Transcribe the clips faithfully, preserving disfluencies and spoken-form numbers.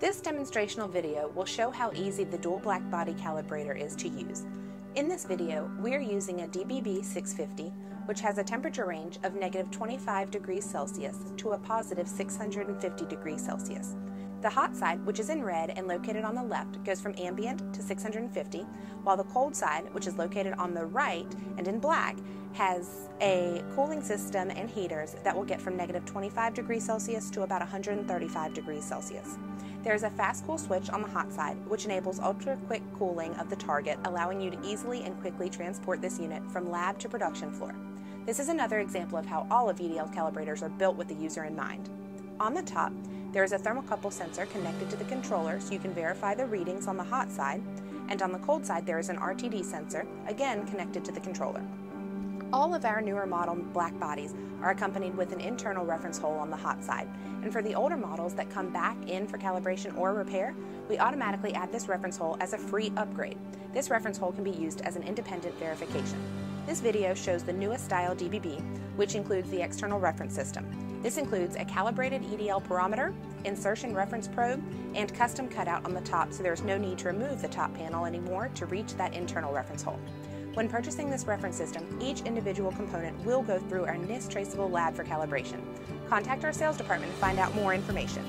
This demonstrational video will show how easy the dual black body calibrator is to use. In this video, we are using a D B B six fifty, which has a temperature range of negative twenty-five degrees Celsius to a positive six hundred fifty degrees Celsius. The hot side, which is in red and located on the left, goes from ambient to six hundred fifty, while the cold side, which is located on the right and in black, has a cooling system and heaters that will get from negative twenty-five degrees Celsius to about one hundred thirty-five degrees Celsius. There is a fast cool switch on the hot side, which enables ultra quick cooling of the target, allowing you to easily and quickly transport this unit from lab to production floor. This is another example of how all of E D L calibrators are built with the user in mind. On the top, there is a thermocouple sensor connected to the controller so you can verify the readings on the hot side, and on the cold side there is an R T D sensor, again connected to the controller. All of our newer model black bodies are accompanied with an internal reference hole on the hot side, and for the older models that come back in for calibration or repair, we automatically add this reference hole as a free upgrade. This reference hole can be used as an independent verification. This video shows the newest style D B B, which includes the external reference system. This includes a calibrated E D L barometer, insertion reference probe, and custom cutout on the top, so there's no need to remove the top panel anymore to reach that internal reference hole. When purchasing this reference system, each individual component will go through our N I S T traceable lab for calibration. Contact our sales department to find out more information.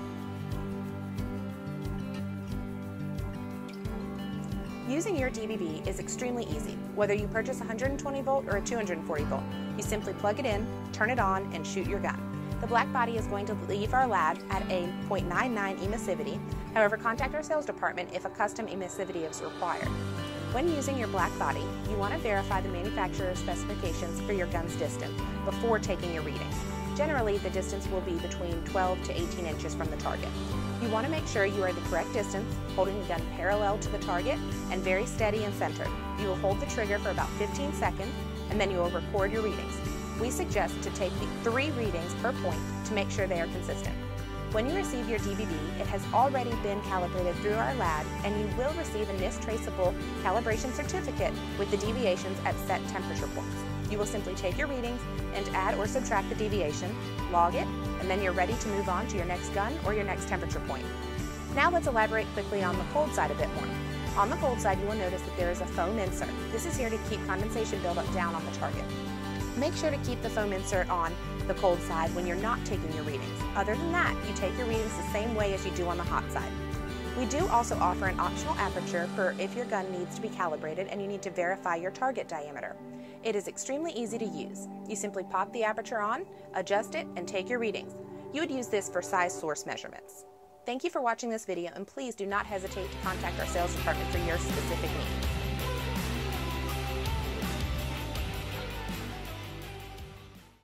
Using your D B B is extremely easy. Whether you purchase a one hundred twenty volt or a two hundred forty volt, you simply plug it in, turn it on, and shoot your gun. The black body is going to leave our lab at a zero point nine nine emissivity. However, contact our sales department if a custom emissivity is required. When using your black body, you want to verify the manufacturer's specifications for your gun's distance before taking your readings. Generally, the distance will be between twelve to eighteen inches from the target. You want to make sure you are the correct distance, holding the gun parallel to the target and very steady and centered. You will hold the trigger for about fifteen seconds, and then you will record your readings. We suggest to take the three readings per point to make sure they are consistent. When you receive your D B B, it has already been calibrated through our lab, and you will receive a N I S T traceable calibration certificate with the deviations at set temperature points. You will simply take your readings and add or subtract the deviation, log it, and then you're ready to move on to your next gun or your next temperature point. Now let's elaborate quickly on the cold side a bit more. On the cold side, you will notice that there is a foam insert. This is here to keep condensation buildup down on the target. Make sure to keep the foam insert on the cold side when you're not taking your readings. Other than that, you take your readings the same way as you do on the hot side. We do also offer an optional aperture for if your gun needs to be calibrated and you need to verify your target diameter. It is extremely easy to use. You simply pop the aperture on, adjust it, and take your readings. You would use this for size source measurements. Thank you for watching this video, and please do not hesitate to contact our sales department for your specific needs.